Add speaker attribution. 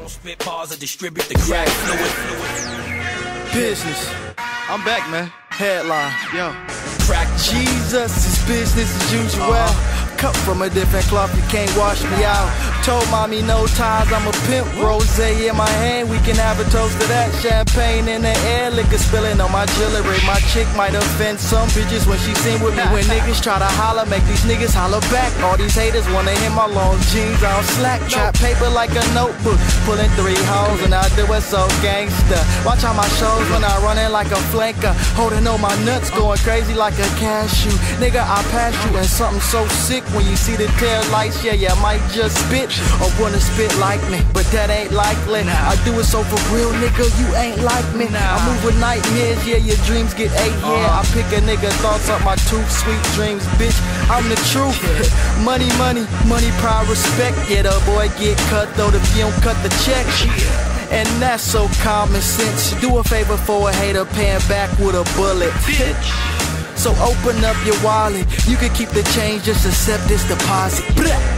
Speaker 1: don't spit bars or distribute the crack fluid.
Speaker 2: Business. I'm back, man. Headline. Yo.
Speaker 1: Crack
Speaker 2: Jesus is business as usual. Cut from a different cloth, you can't wash me out. Told mommy no ties, I'm a pimp. Rosé in my hand, we can have a toast to that. Champagne in the air, liquor spilling on my jewelry. My chick might offend some bitches when she seen with me. When niggas try to holler, make these niggas holler back. All these haters wanna hit my long jeans, I don't slack. Trap paper like a notebook, pulling 3 holes and I do it so gangsta. Watch out my shows when I run in like a flanker. Holding on my nuts, going crazy like a cashew. Nigga, I pass you and something so sick. When you see the tail lights, yeah, you might just spit or wanna spit like me, but that ain't likely. I do it so for real, nigga, you ain't like me. I move with nightmares, yeah, your dreams get ate, yeah. I pick a nigga thoughts up my tooth, sweet dreams, bitch, I'm the truth. Money, money, money, pride, respect. Yeah, the boy get cut though if you don't cut the check. And that's so common sense. Do a favor for a hater, paying back with a bullet, bitch. So open up your wallet, you can keep the change, just accept this deposit.